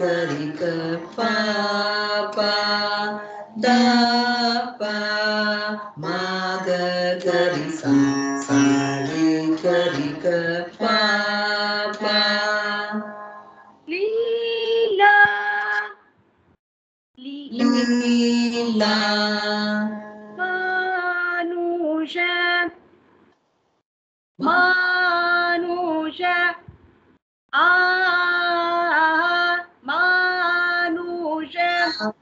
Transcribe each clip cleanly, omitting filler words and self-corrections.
gari ga pa pa da pa ma ga gari sa sa re gari ga pa pa Lila Lila Manusha Manusha Manusha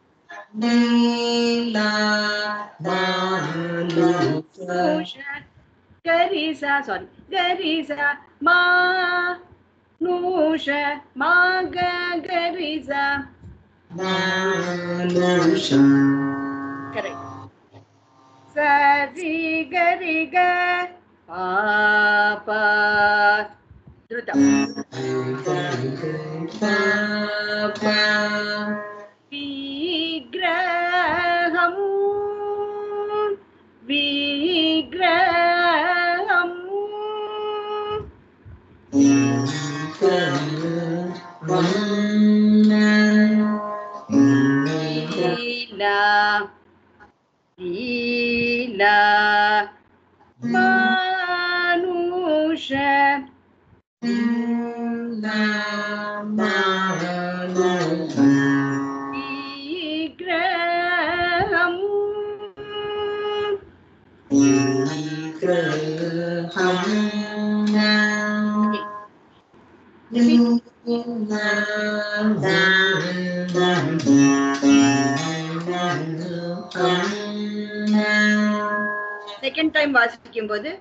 Lila Manusha Garisa, sorry, Garisa, Manusha, Maga Garisa. Manusha. Correct. Sari Gariga Papa Drutam. Papa Vigraham Vigraham Lila Manusha Vigraham Second time வாசிக்கும் போது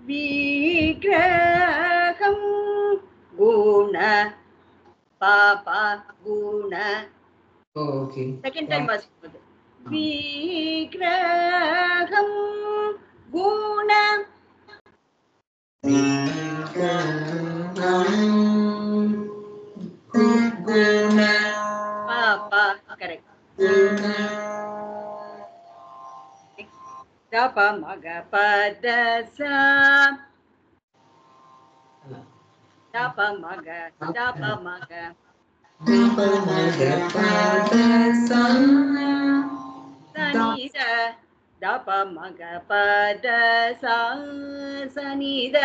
விக்ரகம் குண பாபா குண. Okay. Second time வாசிக்கும் போது விக்ரகம் குண Baba. Correct. தப மக பத சா தப மக தப மக சனித தப மக பத சா சனித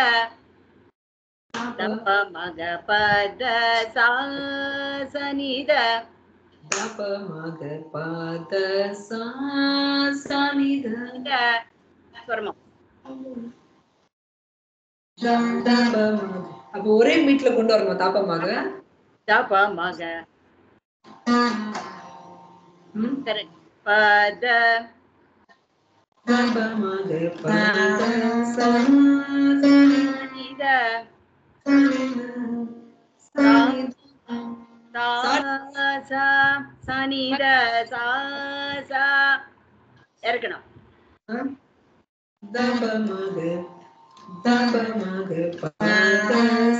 தப மக பத சா சனித தப மக பத சா சனித ஸ்வரமா. அப்ப ஒரே மீட்ல கொண்டு வரணும். தாப்பமாக தப மக கரெக்ட். பத தப மக பத சனித சனித சா இறக்கணும். தப மக பத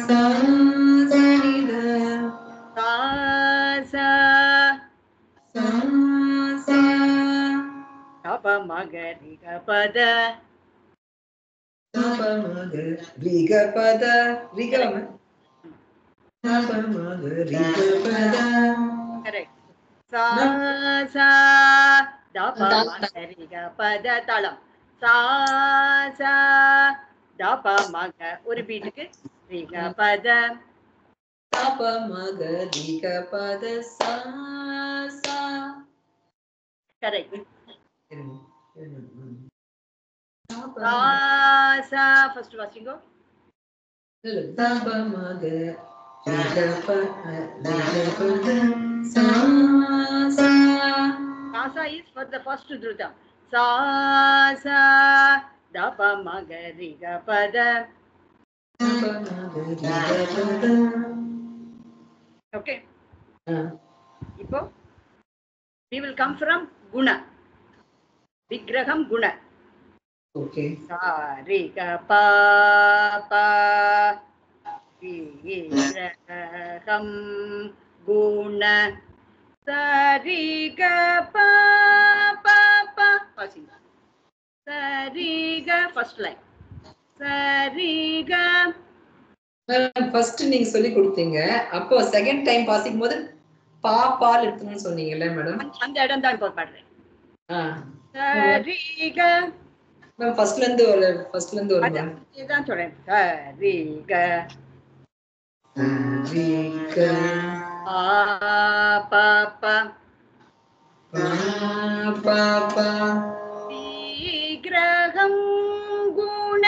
சனித தப மக ரிக பத தப மக ரிக பத ரிகம தப மக ரிக பத. கரெக்ட். சா சா தப மக ரிக பத தாளம். சா சா தப மக ஒரு பீட்டுக்கு ரிக பத தப மக ரிக பத சா சா. கரெக்ட். சா சா ஃபர்ஸ்ட் வாசிங்கோ. தப மக ரிக பத சா சா. Sa is for the first dhrutam. Sa sa dapa maga riga pada. Okay. Ipo we will come from guna. Vigraham guna. Okay. Sa riga pa pa vigraham guna. Sariga pa pa pa. Sariga first line. Sariga. First நீங்க சொல்லி கொடுத்தீங்க. அப்போ second time வாசிக்கும் போது பால் எடுத்துன்னு சொன்னீங்கல்ல madam? அந்த இடம் தான் இப்போ பாடுறேன். சரிக மேம் ஃபர்ஸ்ட்ல இருந்து வரும் மேம். இதான் சொல்றேன். சரிக பாப்பா விக்கிரகம் குண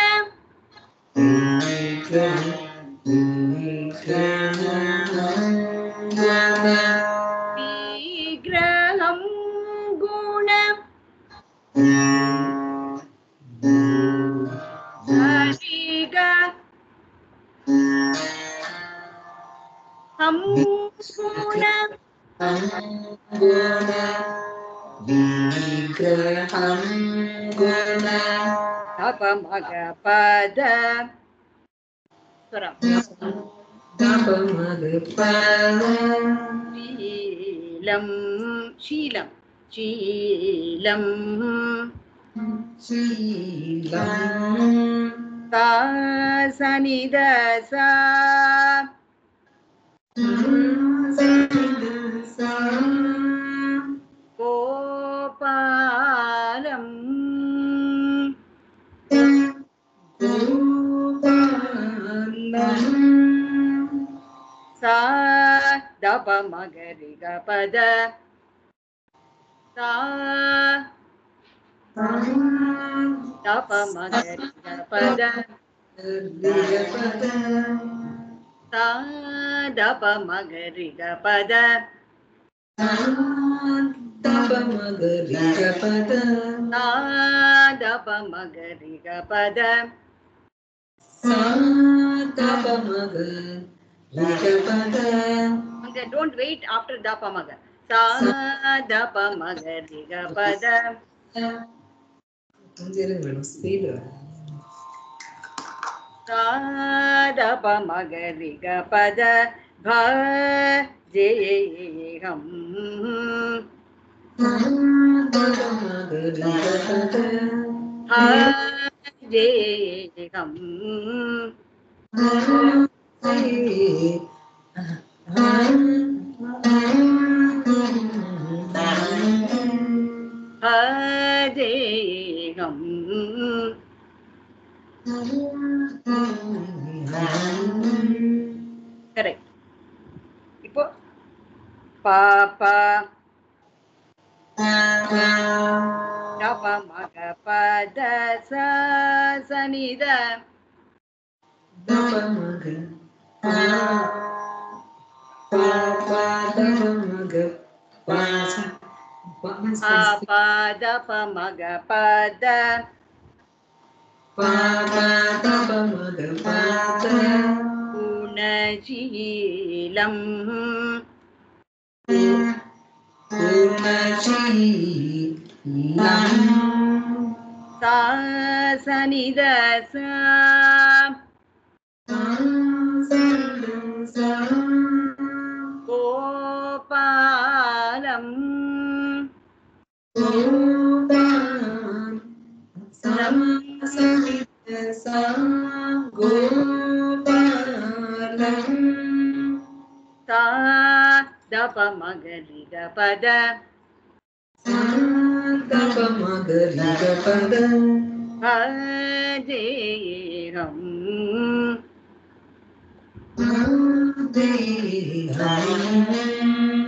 விக்கிரகம் குண சரிக குண தப மக பத ஸ்வரம் சீலம் சீலம் சீலம் சனித சா கோபாலம் சா தப மகரிக பத சா தப மகரிக பத சா தப மகரிக பத தப மகரிக பத தப மகரிக பத தப மகரிக பத. Don't wait after dapa maga. Sa dapa magariga pada. Sa dapa magariga pada. Bha jeham. Ha jeham. Hadegam. Correct. Ipo papa dapa maga pada sa sanida dapa maga papa dapa maga dapa maga pada dapa maga pada unajilam sa sanida sa Gopalam சா தப மகரிக பத தப மகரிக பத ஹஜேகம்